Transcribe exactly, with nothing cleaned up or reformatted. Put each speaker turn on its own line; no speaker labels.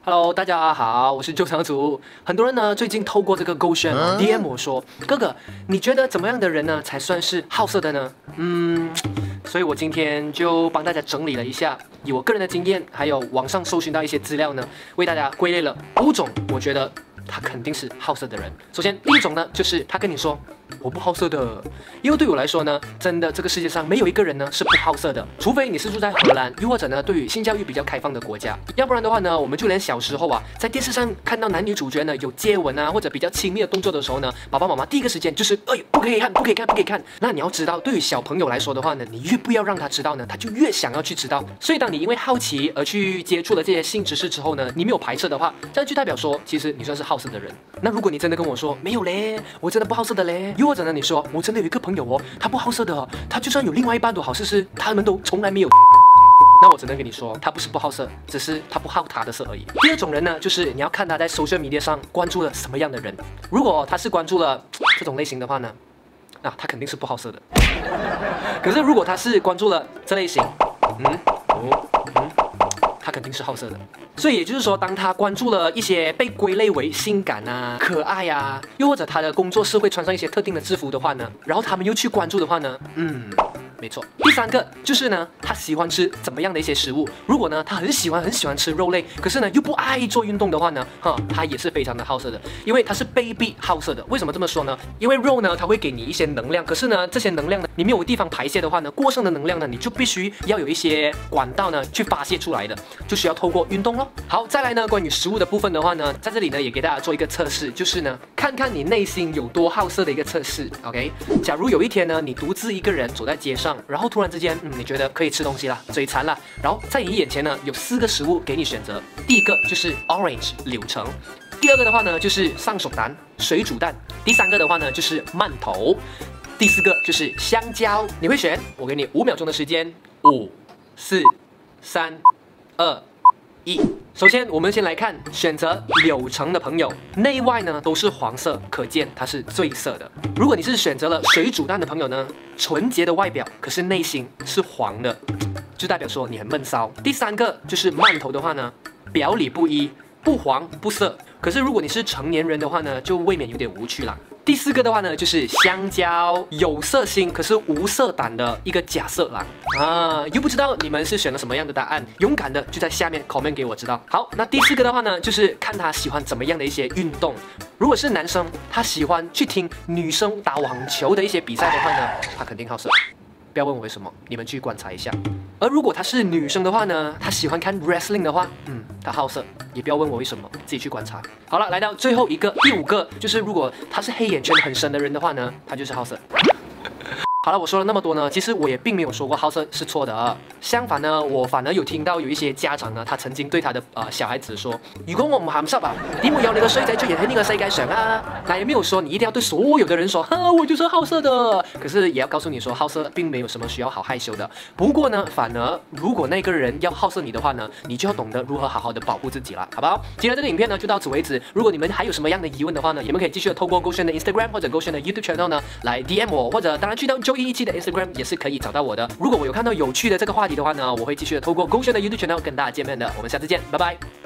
Hello， 大家好，我是周长祖。很多人呢最近透过这个勾选 D M 我说，哥哥，你觉得怎么样的人呢才算是好色的呢？嗯，所以我今天就帮大家整理了一下，以我个人的经验，还有网上搜寻到一些资料呢，为大家归类了五种，我觉得他肯定是好色的人。首先，第一种呢，就是他跟你说我不好色的，因为对我来说呢，真的这个世界上没有一个人呢是不好色的，除非你是住在荷兰，又或者呢对于性教育比较开放的国家，要不然的话呢，我们就连小时候啊，在电视上看到男女主角呢有接吻啊或者比较亲密的动作的时候呢，爸爸妈妈第一个时间就是哎不可以看，不可以看，不可以看。那你要知道，对于小朋友来说的话呢，你越不要让他知道呢，他就越想要去知道。所以当你因为好奇而去接触了这些性知识之后呢，你没有排斥的话，这样就代表说，其实你算是好色的人。那如果你真的跟我说没有嘞，我真的不好色的嘞，又或者呢你说我真的有一个朋友哦，他不好色的，他就算有另外一半都好，事是他们都从来没有。那我只能跟你说，他不是不好色，只是他不好他的色而已。第二种人呢，就是你要看他在 social media 上关注了什么样的人。如果他是关注了这种类型的话呢，那他肯定是不好色的。可是如果他是关注了这类型，嗯，哦，嗯，他肯定是好色的。所以也就是说，当他关注了一些被归类为性感啊、可爱啊，又或者他的工作是会穿上一些特定的制服的话呢，然后他们又去关注的话呢，嗯。没错，第三个就是呢，他喜欢吃怎么样的一些食物？如果呢，他很喜欢很喜欢吃肉类，可是呢又不爱做运动的话呢，哈，他也是非常的好色的，因为他是卑鄙好色的。为什么这么说呢？因为肉呢，它会给你一些能量，可是呢，这些能量呢，你没有地方排泄的话呢，过剩的能量呢，你就必须要有一些管道呢去发泄出来的，就需要透过运动咯。好，再来呢，关于食物的部分的话呢，在这里呢也给大家做一个测试，就是呢，看看你内心有多好色的一个测试。OK， 假如有一天呢，你独自一个人走在街上，然后突然之间，嗯，你觉得可以吃东西啦，嘴馋了，然后在你眼前呢有四个食物给你选择，第一个就是 orange 柳橙，第二个的话呢就是上手蛋水煮蛋，第三个的话呢就是馒头，第四个就是香蕉。你会选？我给你五秒钟的时间，五、四、三、二、一。首先，我们先来看选择柳橙的朋友，内外呢都是黄色，可见它是最色的。如果你是选择了水煮蛋的朋友呢，纯洁的外表，可是内心是黄的，就代表说你很闷骚。第三个就是馒头的话呢，表里不一，不黄不涩，可是如果你是成年人的话呢，就未免有点无趣啦。第四个的话呢，就是香蕉，有色心可是无色胆的一个假色狼啊！又不知道你们是选了什么样的答案，勇敢的就在下面 comment 给我知道。好，那第四个的话呢，就是看他喜欢怎么样的一些运动。如果是男生，他喜欢去听女生打网球的一些比赛的话呢，他肯定好色。不要问我为什么，你们去观察一下。而如果她是女生的话呢，她喜欢看 wrestling 的话，嗯，她好色，也不要问我为什么，自己去观察。好了，来到最后一个，第五个，就是如果她是黑眼圈很深的人的话呢，她就是好色。好了，我说了那么多呢，其实我也并没有說過好色是錯的。相反呢，我反而有聽到有一些家長呢，他曾經對他的呃小孩子說：如果我唔鹹濕啊，點會有你個衰仔出現喺呢個世界上啊？那也沒有說你一定要對所有的人說，哈，我就是好色的。可是也要告訴你說，好色並沒有什麼需要好害羞的。不過呢，反而如果那個人要好色你的話呢，你就要懂得如何好好的保護自己啦，好不好？今天這個影片呢就到此為止。如果你們還有什麼樣的疑問的話呢，你們可以繼續透過勾選的 Instagram 或者勾選的 YouTube channel 呢來 D M 我，或者當然去到周一一期的 Instagram 也是可以找到我的。如果我有看到有趣的這個話題的話呢，我會繼續的透過勾選的 YouTube channel 跟大家見面的。我們下次見，拜拜。